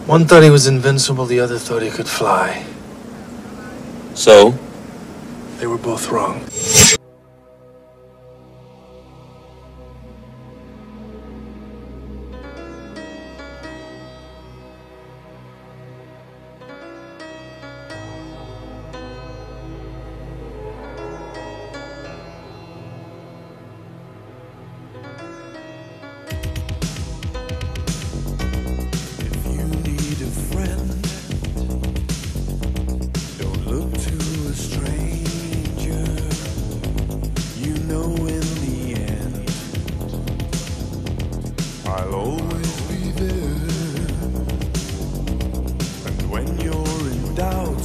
One thought he was invincible, the other thought he could fly. So? They were both wrong. I'll always be there. And when you're in doubt,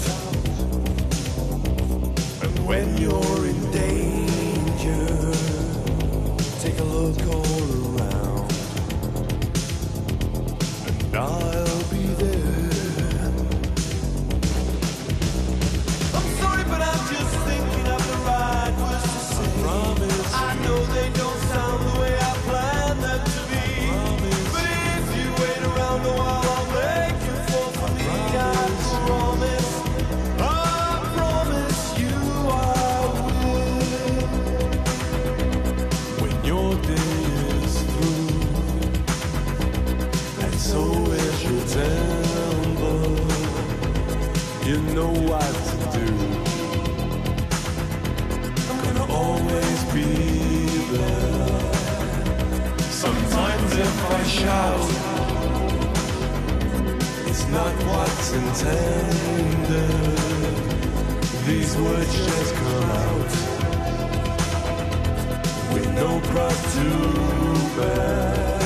and when you're in danger, take a look all around, and I'll be there. I'm sorry, but I'm just thinking of the right words to say. I promise. I know they don't sound the way I planned them to be. But if you wait around a while, I'll make you fall for me. I promise you I will. When your day is through, and so is your temper, you know what to do. I'm gonna always be there. Sometimes if I shout, it's not what's intended. These words just come out with no cross to bear.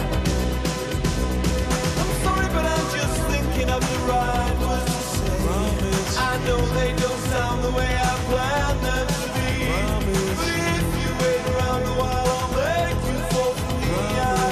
I'm sorry, but I'm just thinking of the right words to say. Promise. I know they don't sound the way I planned them to be. Promise. But if you wait around a while, I'll make you fall for me. I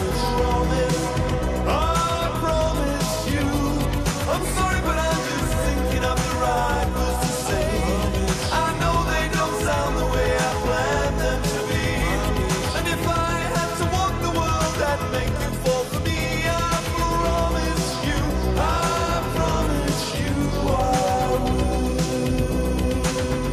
promise you. I'm sorry, but I'm just thinking of the right words to say. I know they don't sound the way I planned them to be. And if I had to walk the world, I'd make you fall for me. I promise you I will.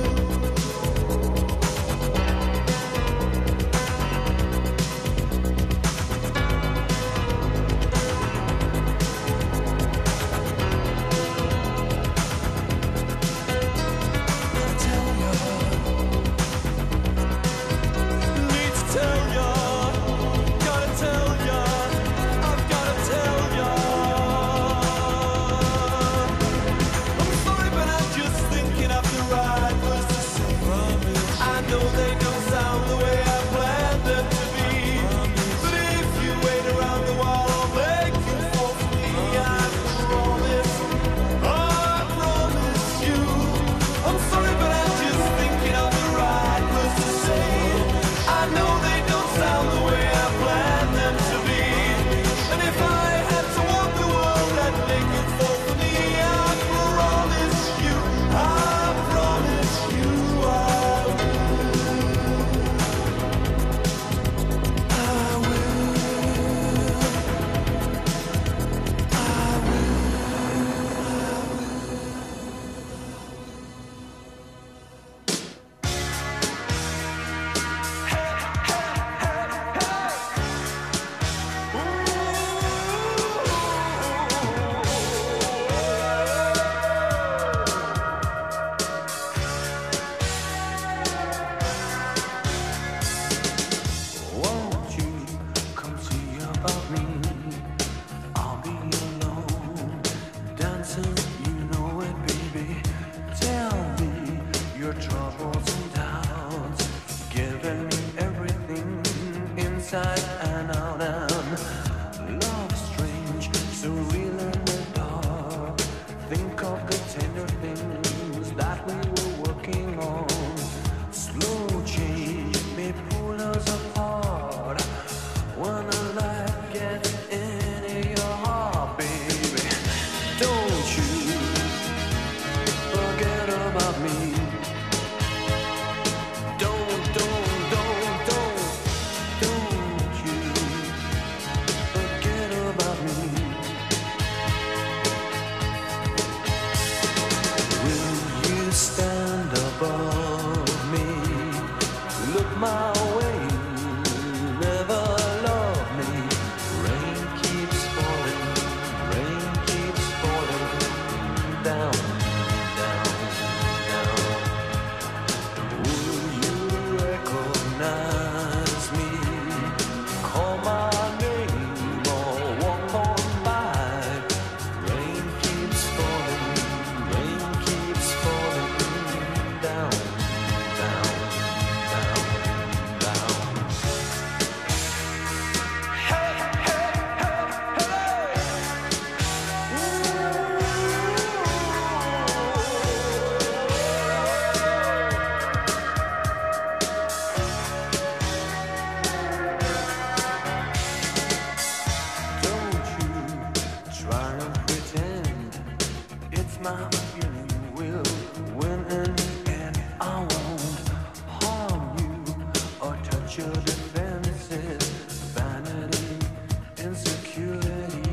my feeling will win in the end. I won't harm you or touch your defenses. Vanity, insecurity.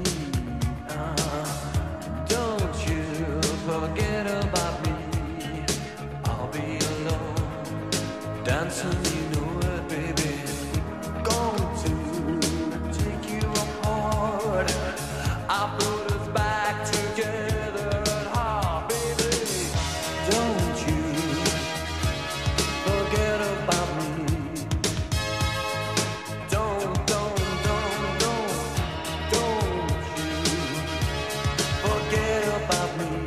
Don't you forget about me. I'll be alone, dancing, you know it, baby. Going to take you apart. I put us back together at heart, baby. Don't you forget about me. Don't you forget about me.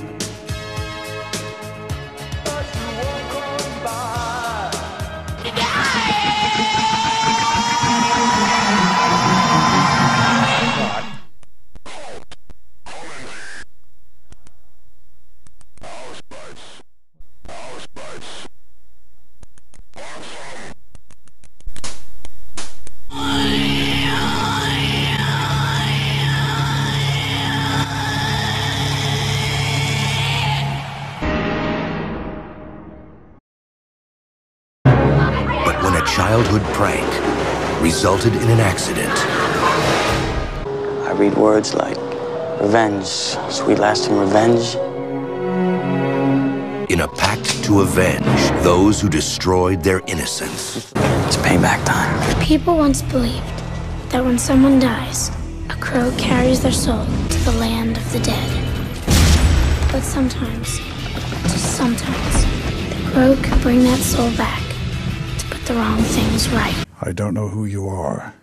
But you won't come by. But when a childhood prank resulted in an accident, I read words like revenge, sweet lasting revenge. in a pact to avenge those who destroyed their innocence. It's payback time. People once believed that when someone dies, a crow carries their soul to the land of the dead. But sometimes, just sometimes, the crow can bring that soul back to put the wrong things right. I don't know who you are.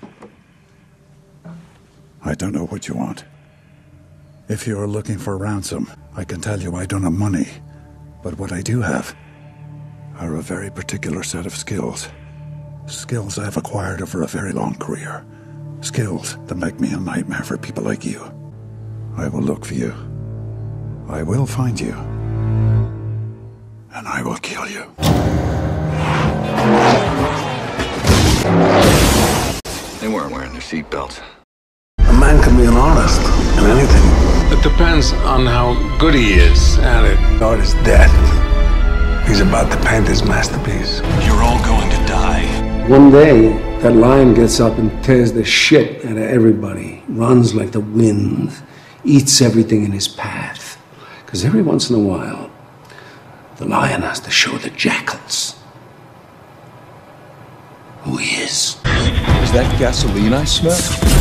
I don't know what you want. If you are looking for ransom, I can tell you I don't have money. But what I do have are a very particular set of skills. Skills I've acquired over a very long career. Skills that make me a nightmare for people like you. I will look for you. I will find you. And I will kill you. They weren't wearing their seatbelts. A man can be an artist in anything. It depends on how good he is at it. Art is death. He's about to paint his masterpiece. You're all going to die. One day, that lion gets up and tears the shit out of everybody, runs like the wind, eats everything in his path. Because every once in a while, the lion has to show the jackals who he is. Is that gasoline I smell?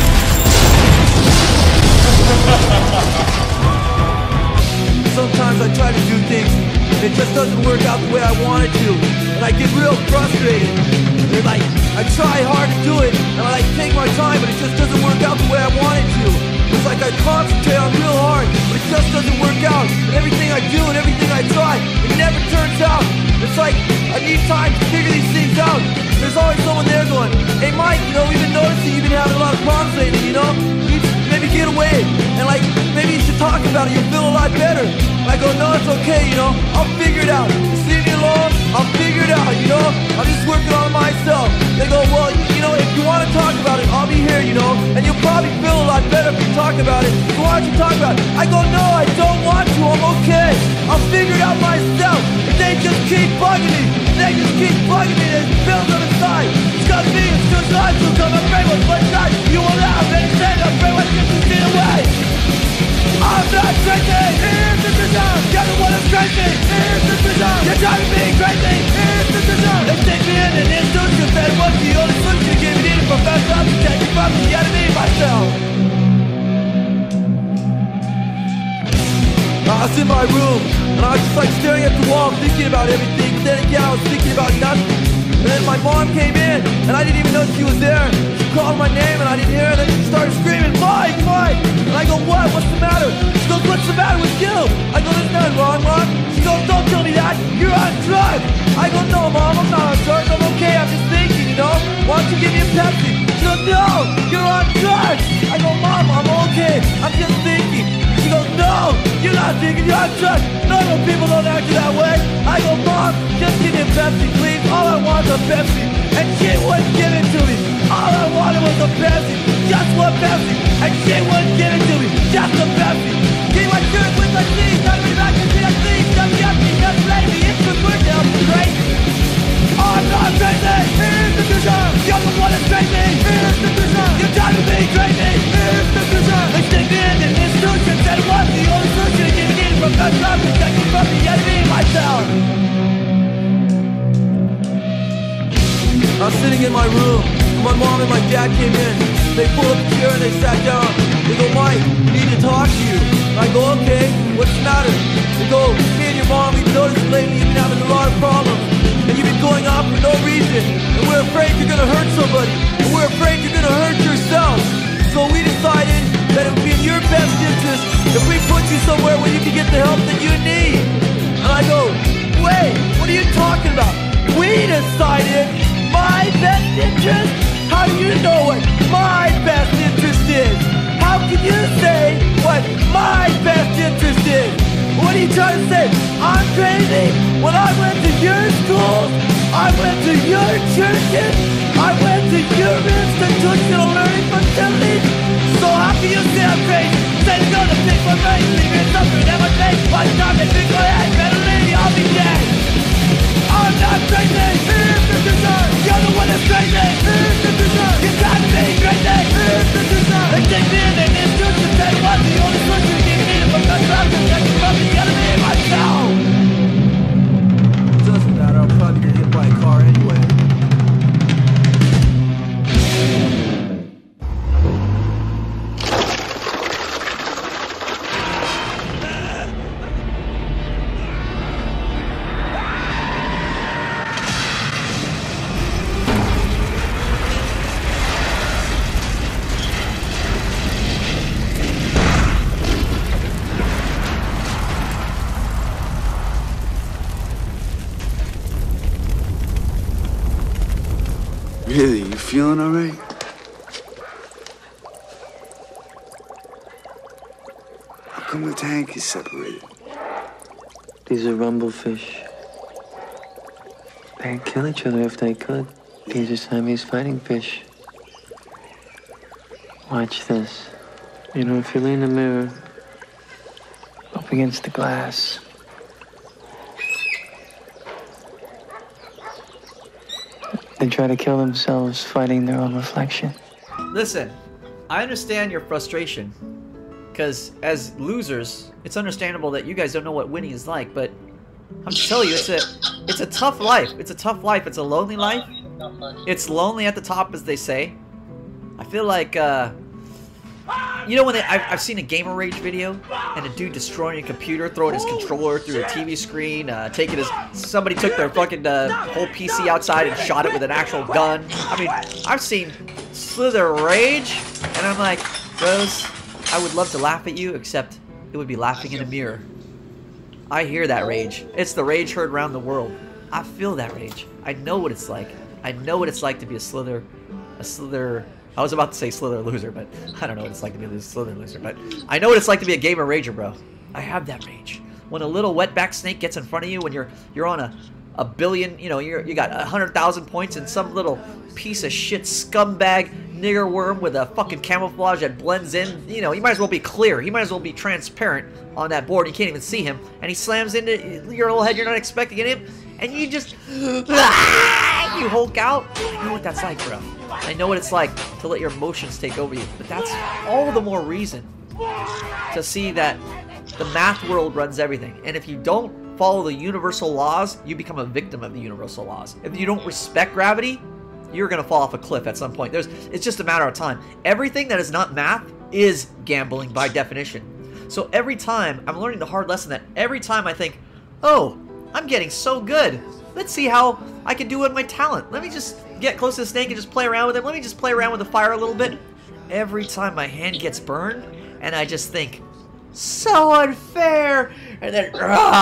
Sometimes I try to do things and it just doesn't work out the way I want it to. And I get real frustrated. And like, I try hard to do it and I like take my time, but it just doesn't work out the way I want it to. It's like I concentrate on real hard, but it just doesn't work out. And everything I do and everything I try, it never turns out. It's like I need time to figure these things out. There's always someone there going, hey Mike, you know, we've been noticing you've been having a lot of problems lately, you know? You should maybe get away. And like, maybe you should talk about it, you'll feel a lot better. And I go, no, it's okay, you know? I'll figure it out. Just leave me alone, I'll figure it out, you know? I'm just working on myself. They go, well, you know, if you want to talk about it, I'll be here, you know? And you'll probably feel a lot better if you talk about it. So why don't you talk about it? I go, no, I don't want to, I'm okay. I'll figure it out myself. And they just keep bugging me. They just keep bugging me. There's bills on the side. It's got me, it's just life to come. I'm afraid what's my side. You will laugh and say, I'm afraid what gets me away. I'm not crazy. Here's the design. You're the one that's crazy. Here's the design. You're driving me crazy. Here's the design. They stick me in an institution. That was the only solution. Give me the professor. I'm protected from the enemy myself. I was in my room, and I was just like staring at the wall, thinking about everything. Then again, I was thinking about nothing. And then my mom came in, and I didn't even know she was there. She called my name, and I didn't hear her, and then she started screaming, Mike, Mike! And I go, what? What's the matter? She goes, what's the matter with you? I go, there's nothing wrong, Mom. She goes, don't tell me that. You're on drugs. I go, no, Mom, I'm not on drugs. I'm okay. I'm just thinking, you know? Why don't you give me a Pepsi? She goes, no, you're on drugs. I go, Mom, I'm okay. I'm just thinking. She goes, no, you're not thinking, you're on drugs. Normal people don't act that way. I go, Mom, just give me a Pepsi, please. All I want is a Pepsi. And she wouldn't give it to me. All I wanted was a Pepsi. Just one Pepsi. And she wouldn't give it to me. Just a Pepsi. Keep my shirt with my teeth. sitting in my room. My mom and my dad came in. They pulled up a chair and they sat down. They go, Mike, we need to talk to you. I go, okay, what's the matter? They go, me and your mom, we've noticed lately you've been having a lot of problems. And you've been going off for no reason. And we're afraid you're gonna hurt somebody. And we're afraid you're gonna hurt yourself. So we decided that it would be in your best interest if we put you somewhere where you can get the help that you need. And I go, wait, what are you talking about? We decided my best interest? How do you know what my best interest is? How can you say what my best interest is? What are you trying to say? I'm crazy? When I went to your schools, I went to your churches, I went to your institutional learning facilities. So how can you say I'm crazy? Say to go to pick my brain, leave me suffering, never take one time and pick my head, better lady, I'll be dead. I'm not crazy, you're the one that's crazy. You gotta be crazy. They take me in and introduce you, say what the only solution to get me from the crowd is that you love the enemy myself. It doesn't matter, I'll probably get hit by a car anyway. Really, you feeling all right? How come the tank is separated? These are rumblefish. They'd kill each other if they could. These are Siamese fighting fish. Watch this. You know, if you lay in the mirror, up against the glass, they try to kill themselves fighting their own reflection. Listen, I understand your frustration. Because as losers, it's understandable that you guys don't know what winning is like, but I'm just telling you, it's a tough life. It's a tough life. It's a lonely life. It's lonely at the top, as they say. I feel like, you know when I've seen a Gamer Rage video, and a dude destroying a computer, throwing his controller through a TV screen, taking his... Somebody took their fucking whole PC outside and shot it with an actual gun. I mean, I've seen Slither Rage, and I'm like, Rose, I would love to laugh at you, except it would be laughing in a mirror. I hear that rage. It's the rage heard around the world. I feel that rage. I know what it's like. I know what it's like to be a Slither... I was about to say Slither loser, but I don't know what it's like to be a Slither loser, but I know what it's like to be a gamer rager, bro. I have that rage. When a little wetback snake gets in front of you, when you're on a billion, you know, you got 100,000 points, and some little piece of shit scumbag nigger worm with a fucking camouflage that blends in, you know, he might as well be clear. He might as well be transparent on that board. You can't even see him, and he slams into your little head. You're not expecting him, and you just you Hulk out. I know what that's like, bro. I know what it's like to let your emotions take over you, but that's all the more reason to see that the math world runs everything. And if you don't follow the universal laws, you become a victim of the universal laws. If you don't respect gravity, you're going to fall off a cliff at some point. It's just a matter of time. Everything that is not math is gambling by definition. So every time, I'm learning the hard lesson that every time I think, oh, I'm getting so good. Let's see how I can do with my talent. Let me just get close to the snake and just play around with it. Let me just play around with the fire a little bit. Every time my hand gets burned, and I just think, so unfair. And then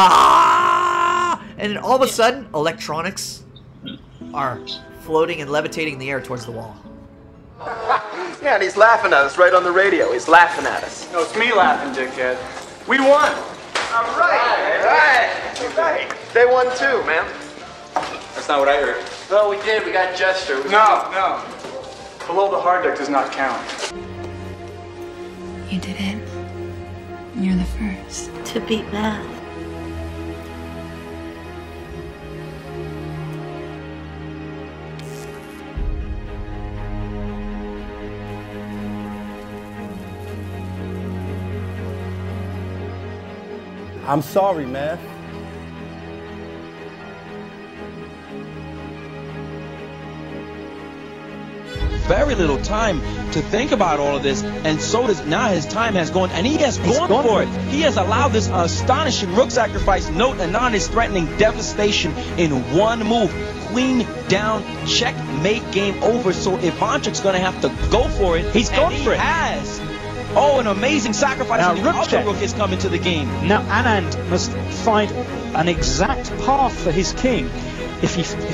all of a sudden, electronics are floating and levitating in the air towards the wall. Yeah, and he's laughing at us right on the radio. He's laughing at us. No, it's me laughing, dickhead. We won. All right. They won too, man. That's not what I heard. Well, we did. We got Jester. No. Below the hard deck does not count. You did it. You're the first to beat math. I'm sorry, man. very little time to think about all of this, and so does now his time has gone, and he has gone for it. He has allowed this astonishing rook sacrifice. Note, Anand is threatening devastation in one move. Queen down, checkmate, game over. So Ivanchuk's going to have to go for it. He's gone for it. He has. Oh, an amazing sacrifice. Now, And the other rook is coming to the game. Now Anand must find an exact path for his king. If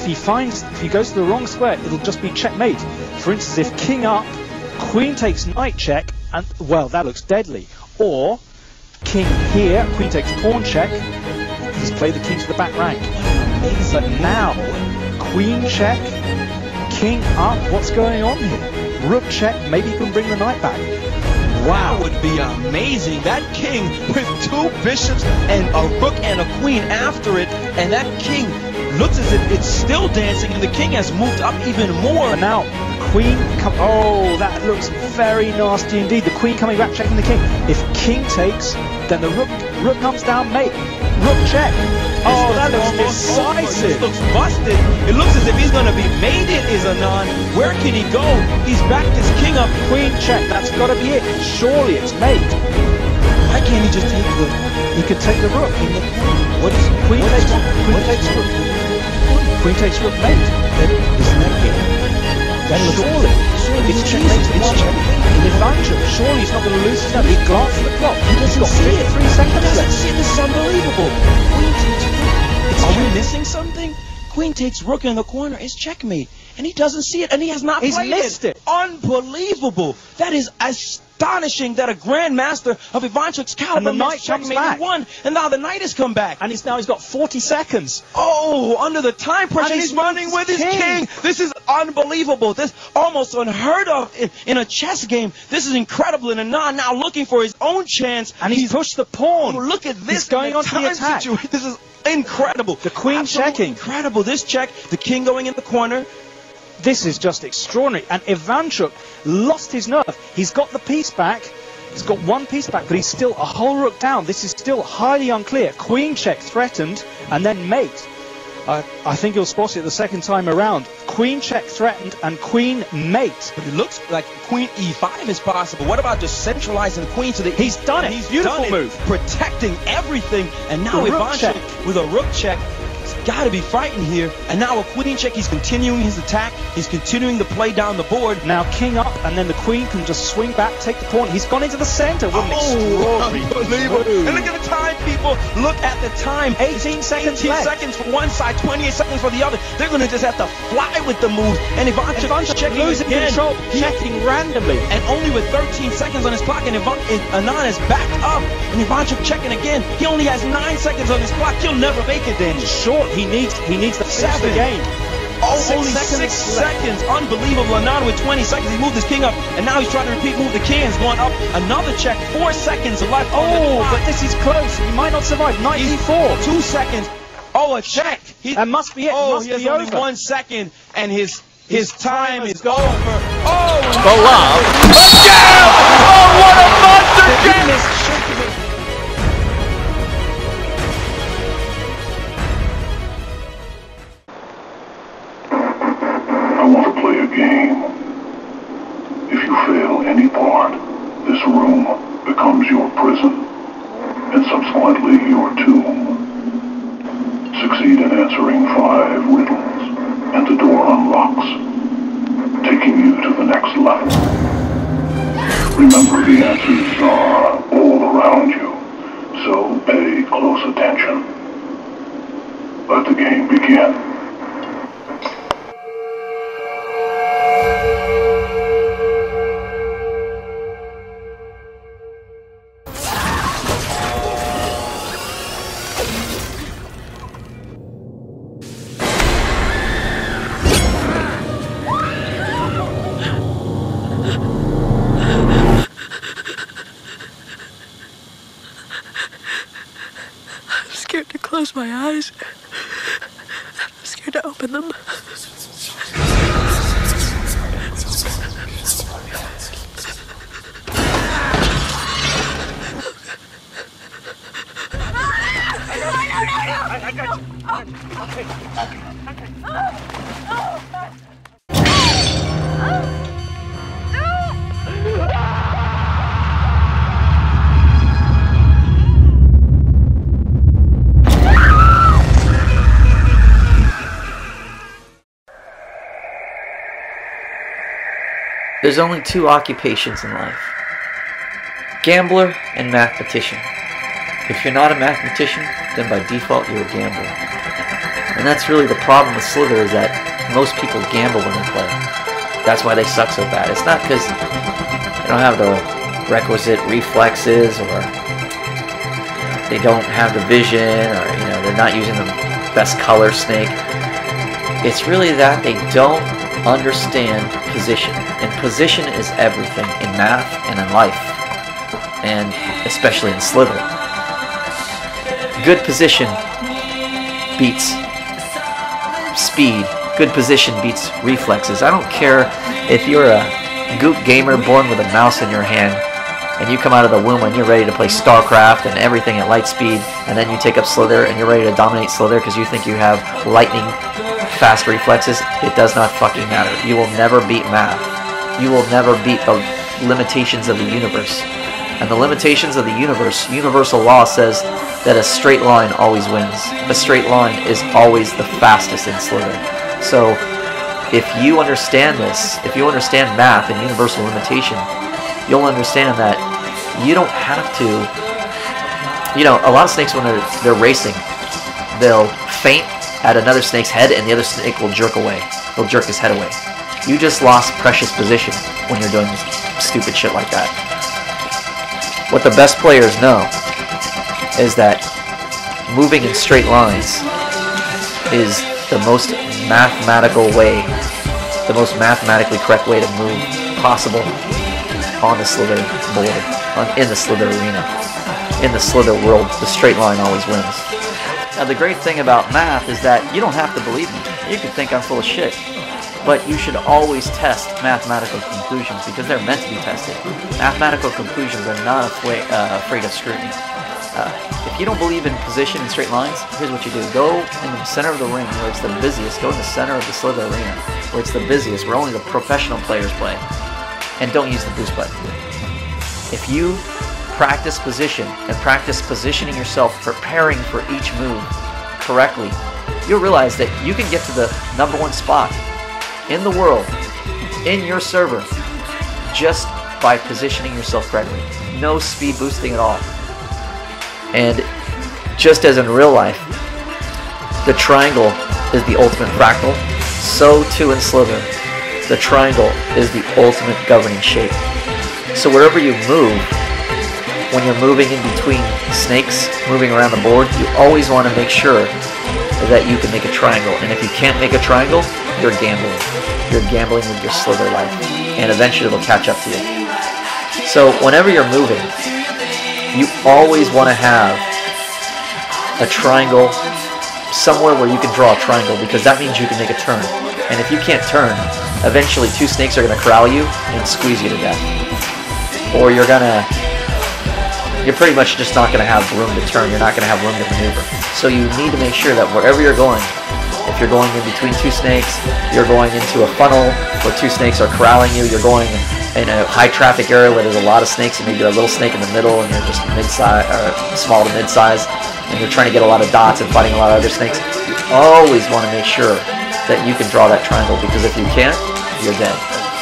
he goes to the wrong square, it'll just be checkmate. For instance, if king up, queen takes knight check, and well, that looks deadly. Or king here, queen takes pawn check. He's played the king to the back rank. But now, queen check, king up. What's going on here? Rook check. Maybe he can bring the knight back. Wow. That would be amazing. That king with two bishops and a rook and a queen after it, and that king looks as if it's still dancing, and the king has moved up even more. And now, queen oh, that looks very nasty indeed. The queen coming back, checking the king. If king takes, then the rook comes down, mate. Rook check. Oh, that looks decisive. This looks busted. It looks as if he's going to be mated, is Anand. Where can he go? He's backed his king up. Queen check. That's got to be it. Surely it's mate. Why can't he just take the... He could take the rook. What is... Queen takes rook. Queen takes rook, mate. Isn't that game? That surely. It's checkmate. It's checkmate. Ivanchuk, surely he's not going to lose his time. He glanced at the clock. He's got 53 seconds left. This is unbelievable. Queen takes rook. Are we missing something? Queen takes rook in the corner. It's checkmate. And he doesn't see it, and he has not played it. He's missed it. Unbelievable. That is astonishing that a grandmaster of Ivanchuk's caliber, and the knight comes back. Won, and now the knight has come back. And he's got 40 seconds. Oh, under the time pressure, and he's running with his king. This is unbelievable. This almost unheard of in a chess game. This is incredible. And Anand now looking for his own chance. And he's pushed the pawn. Oh, look at this. He's going on to the attack. This is incredible. The queen Absolutely checking. Incredible. This check, the king going in the corner. This is just extraordinary. And Ivanchuk lost his nerve. He's got the piece back. He's got one piece back, but he's still a whole rook down. This is still highly unclear. Queen check threatened, and then mate. I think he'll spot it the second time around. Queen check threatened, and queen mate. But it looks like queen e5 is possible. What about just centralizing the queen to the east? He's done it. He's Beautiful done it, move. Protecting everything. And now Ivanchuk with a rook check. Got to be frightened here. And now a queen check. He's continuing his attack. He's continuing to play down the board. Now king up, and then the queen can just swing back, take the pawn. He's gone into the center. What an extraordinary unbelievable. move. And look at the time, people. Look at the time. 18 seconds 18 left. seconds for one side, 28 seconds for the other. They're going to just have to fly with the move. And Ivanchuk checking losing again. control, checking randomly. And only with 13 seconds on his clock, and Anand is backed up. And Ivanchuk checking again. He only has 9 seconds on his clock. He'll never make it, Daniel. Short. He needs to finish the game. Oh, only 6 seconds. Unbelievable. Anand with 20 seconds. He moved his king up, and now he's trying to repeat move. The king is going up. Another check. 4 seconds left. Oh, but this is close. He might not survive. Knight e4. 2 seconds. Oh, a check. That must be it. Oh, must he has be only over. 1 second, and his time is over. Oh, Golov. Oh, what a monster game! I want to play a game. If you fail any part, this room becomes your prison, and subsequently your tomb. Succeed in answering 5 riddles, and the door unlocks, taking you to the next level. Remember, the answers are all around you, so pay close attention. Let the game begin. Close my eyes. I'm scared to open them. There's only two occupations in life: gambler and mathematician. If you're not a mathematician, then by default you're a gambler. And that's really the problem with Slither, is that most people gamble when they play. That's why they suck so bad. It's not because they don't have the requisite reflexes, or they don't have the vision, or they're not using the best color snake. It's really that they don't understand position. And position is everything in math and in life, and especially in Slither. Good position beats speed. Good position beats reflexes. I don't care if you're a gook gamer born with a mouse in your hand, and you come out of the womb and you're ready to play StarCraft and everything at light speed, and then you take up Slither and you're ready to dominate Slither because you think you have lightning fast reflexes. It does not fucking matter. You will never beat math. You will never beat the limitations of the universe. And the limitations of the universe, universal law says that a straight line always wins. A straight line is always the fastest in Slither. So if you understand this, if you understand math and universal limitation, you'll understand that you don't have to, a lot of snakes, when they're racing, they'll feint at another snake's head and the other snake will jerk away. They'll jerk his head away. You just lost precious position when you're doing stupid shit like that. What the best players know is that moving in straight lines is the most mathematical way, the most mathematically correct way to move possible on the Slither board, in the Slither arena. In the Slither world, the straight line always wins. Now the great thing about math is that you don't have to believe me. You can think I'm full of shit. But you should always test mathematical conclusions because they're meant to be tested. Mathematical conclusions are not afraid of scrutiny. If you don't believe in position in straight lines, here's what you do. Go in the center of the ring where it's the busiest. Go in the center of the Slither arena where it's the busiest, where only the professional players play. And don't use the boost button. If you practice position and practice positioning yourself, preparing for each move correctly, you'll realize that you can get to the #1 spot in the world, in your server, just by positioning yourself correctly. No speed boosting at all. And just as in real life, the triangle is the ultimate fractal, so too in Slither, the triangle is the ultimate governing shape. So wherever you move, when you're moving in between snakes, moving around the board, you always want to make sure that you can make a triangle. And if you can't make a triangle, you're gambling. You're gambling with your Slither life. And eventually it'll catch up to you. So whenever you're moving, you always want to have a triangle somewhere where you can draw a triangle, because that means you can make a turn. And if you can't turn, eventually two snakes are going to corral you and squeeze you to death. Or you're pretty much just not going to have room to turn. You're not going to have room to maneuver. So you need to make sure that wherever you're going, if you're going in between two snakes, you're going into a funnel where two snakes are corralling you, you're going in a high traffic area where there's a lot of snakes and maybe you're a little snake in the middle and you're just mid-size or small to mid-size, and you're trying to get a lot of dots and fighting a lot of other snakes, you always want to make sure that you can draw that triangle, because if you can't, you're dead.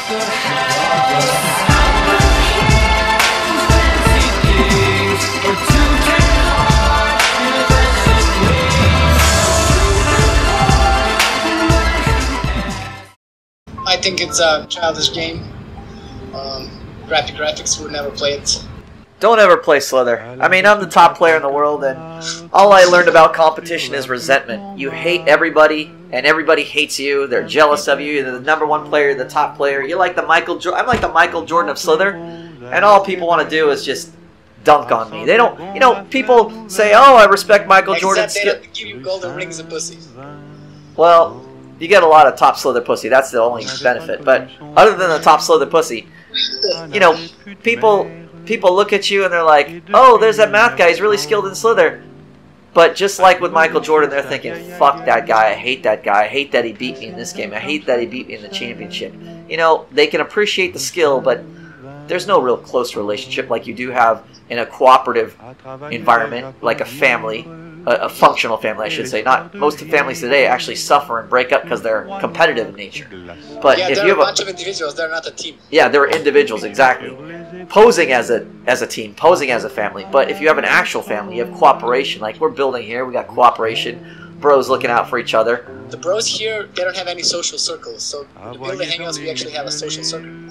I think it's a childish game. Graphics would never play it. Don't ever play Slither. I mean, I'm the top player in the world, and all I learned about competition is resentment. You hate everybody, and everybody hates you. They're jealous of you. You're the #1 player, the top player. You're like the Michael Jordan. I'm like the Michael Jordan of Slither, and all people want to do is just dunk on me. They don't, people say, "Oh, I respect Michael Jordan's skill." Except they give you golden rings and pussy. Well, you get a lot of top Slither pussy. That's the only benefit. But other than the top Slither pussy, people look at you and they're like, "Oh, there's that math guy. He's really skilled in Slither." But just like with Michael Jordan, they're thinking, "Fuck that guy. I hate that guy. I hate that he beat me in this game. I hate that he beat me in the championship." They can appreciate the skill, but there's no real close relationship like you do have in a cooperative environment, like a family, a functional family, I should say. Not most of families today actually suffer and break up because they're competitive in nature. But yeah, if they're you a have bunch of individuals. They're not a team. yeah, they're individuals, exactly, posing as a team, posing as a family. But if you have an actual family, you have cooperation. Like we're building here, we got cooperation. Bros looking out for each other. The bros here, they don't have any social circles. So the building hangouts, we actually have a social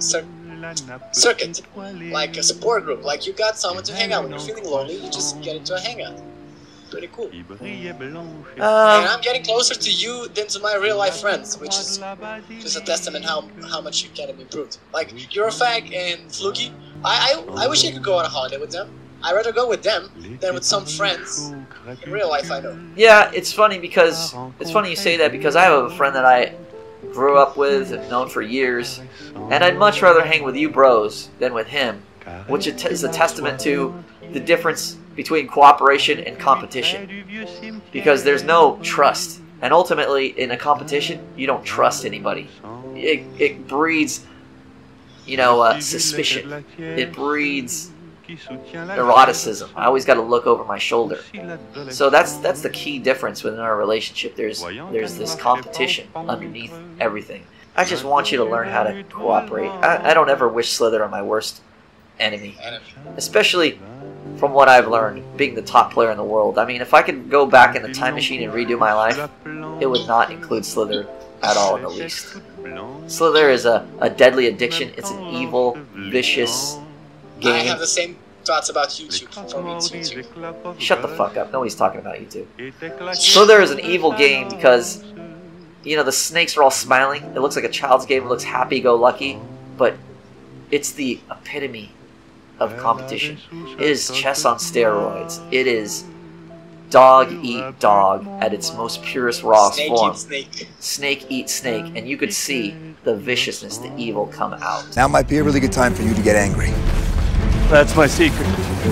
circuit, like a support group. Like you got someone to hang out when you're feeling lonely. You just get into a hangout. Pretty cool. And I'm getting closer to you than to my real life friends, which is just a testament how much you can have improved. Like Eurofag and Fluky, I wish I could go on a holiday with them. I'd rather go with them than with some friends in real life I know. Yeah, it's funny because it's funny you say that because I have a friend that I grew up with and known for years, and I'd much rather hang with you bros than with him, which is a testament to the difference between cooperation and competition, because there's no trust, and ultimately in a competition you don't trust anybody. It breeds, you know, suspicion. It breeds eroticism. I always got to look over my shoulder. So that's the key difference within our relationship. There's this competition underneath everything. I just want you to learn how to cooperate. I don't ever wish Slither on my worst enemy, especially from what I've learned being the top player in the world. I mean, if I could go back in the time machine and redo my life, it would not include Slither at all in the least. Slither is a deadly addiction. It's an evil, vicious game. I have the same thoughts about YouTube. For me, it's YouTube. Shut the fuck up. Nobody's talking about YouTube. Slither is an evil game because, you know, the snakes are all smiling. It looks like a child's game. It looks happy-go-lucky. But it's the epitome of competition. It is chess on steroids. It is dog eat dog at its most purest, rawest form. Snake eat snake. And you could see the viciousness, the evil come out. Now might be a really good time for you to get angry. That's my secret.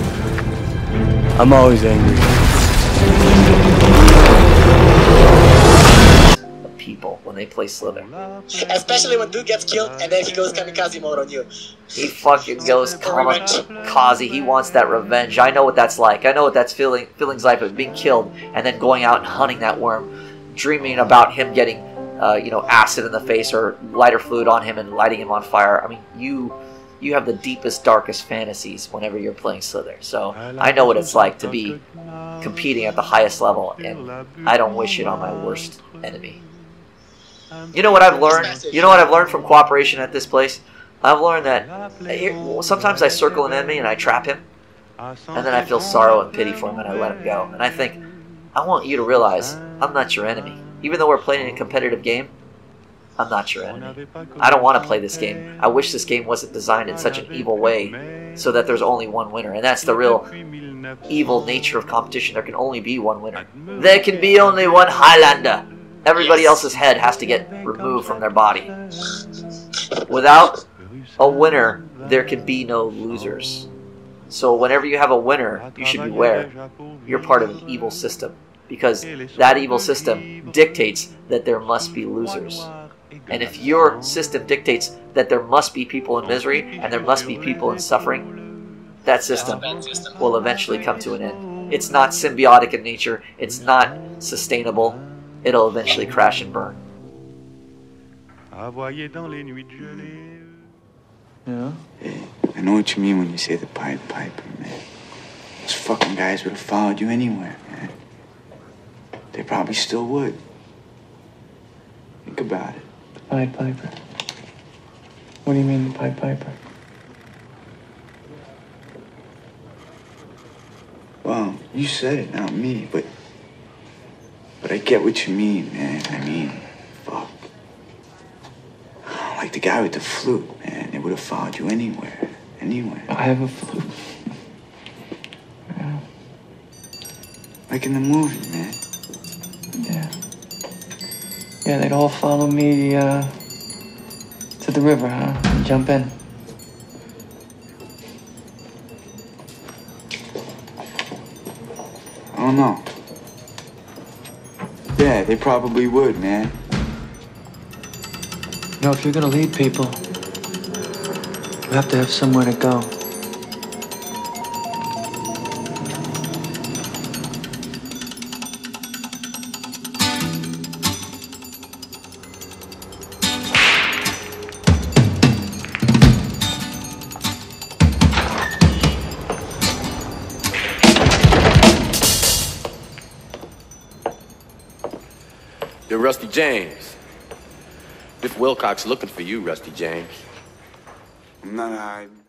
I'm always angry. People when they play Slither. Especially when dude gets killed and then he goes kamikaze mode on you. He fucking goes kamikaze. He wants that revenge. I know what that's like. I know what that's feelings like of being killed and then going out and hunting that worm, dreaming about him getting you know, acid in the face or lighter fluid on him and lighting him on fire. I mean, you have the deepest, darkest fantasies whenever you're playing Slither. So I know what it's like to be competing at the highest level, and I don't wish it on my worst enemy. You know what I've learned? You know what I've learned from cooperation at this place? I've learned that sometimes I circle an enemy and I trap him, and then I feel sorrow and pity for him and I let him go. And I think, I want you to realize I'm not your enemy. Even though we're playing a competitive game, I'm not your enemy. I don't want to play this game. I wish this game wasn't designed in such an evil way so that there's only one winner. And that's the real evil nature of competition. There can only be one winner. There can be only one Highlander. Everybody else's head has to get removed from their body. Without a winner, there can be no losers. So whenever you have a winner, you should beware. You're part of an evil system, because that evil system dictates that there must be losers. And if your system dictates that there must be people in misery and there must be people in suffering, that system will eventually come to an end. It's not symbiotic in nature. It's not sustainable. It'll eventually crash and burn. Yeah? Hey, I know what you mean when you say the Pied Piper, man. Those fucking guys would have followed you anywhere, man. They probably still would. Think about it. The Pied Piper? What do you mean, the Pied Piper? Well, you said it, not me, but I get what you mean, man. I mean, fuck. Like the guy with the flute, man. They would have followed you anywhere. Anywhere. I have a flute. Yeah. Like in the movie, man. Yeah. Yeah, they'd all follow me to the river, huh? And jump in. I don't know. Yeah, they probably would, man. You know, if you're gonna lead people, you have to have somewhere to go. You're Rusty James. Biff Wilcox looking for you, Rusty James. I'm not hiding.